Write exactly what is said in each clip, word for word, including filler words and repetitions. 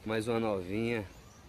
Mais uma novinha.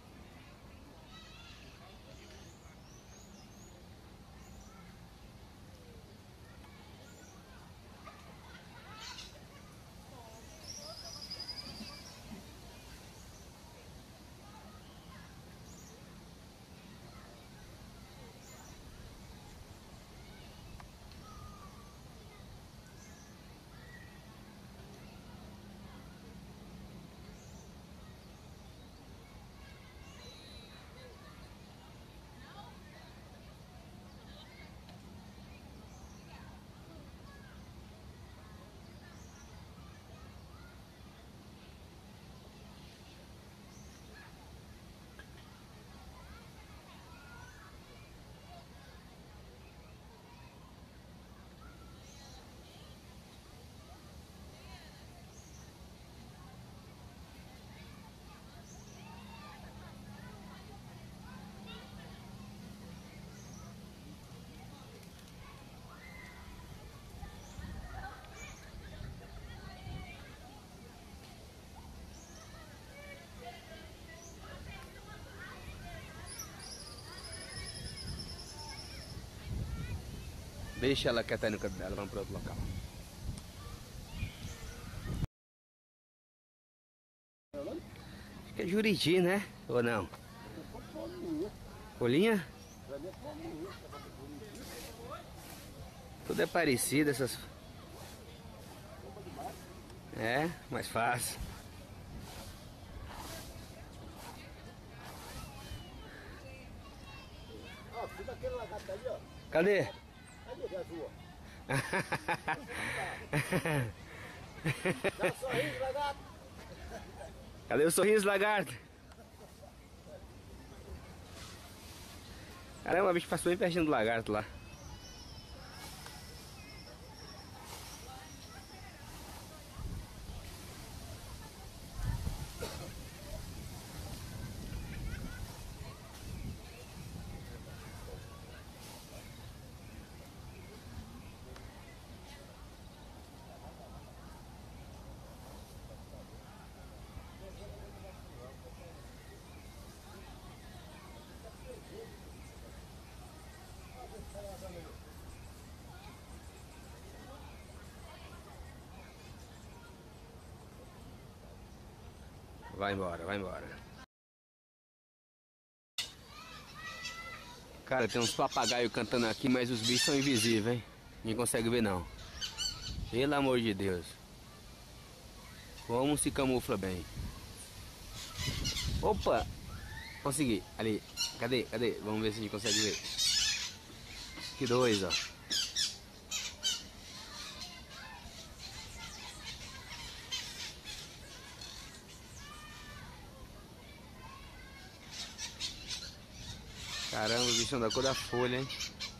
Deixa ela quieta aí no canto dela, vamos para outro local. Acho que é Juriti, né? Ou não? Colinha? Tudo é parecido, essas... É, mais fácil. Ó, fica aquele lagarto ali, ó. Cadê? Cadê a sua? Dá um sorriso, lagarto. Cadê o sorriso, lagarto? Caramba, o bicho passou bem pertinho do lagarto lá. Vai embora, vai embora. Cara, tem uns papagaios cantando aqui, mas os bichos são invisíveis, hein? Ninguém consegue ver não. Pelo amor de Deus. Como se camufla bem. Opa! Consegui. Ali. Cadê? Cadê? Vamos ver se a gente consegue ver. Que dois, ó. Caramba, os bichos são da cor da folha, hein?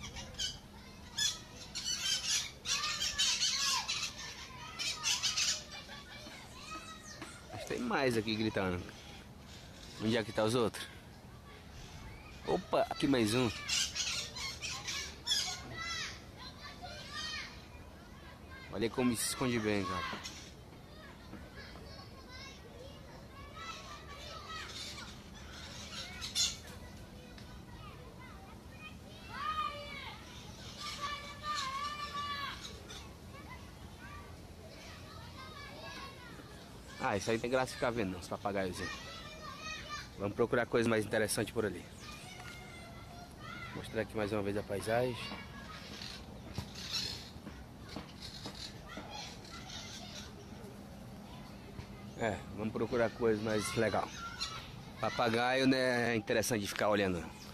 Acho que tem mais aqui gritando. Onde é que tá os outros? Opa, aqui mais um. Olha como se esconde bem, cara. Ah, isso aí tem graça ficar vendo, não, os papagaios aí. Vamos procurar coisa mais interessante por ali. Vou mostrar aqui mais uma vez a paisagem. É, vamos procurar coisa mais legal. Papagaio, né, é interessante de ficar olhando.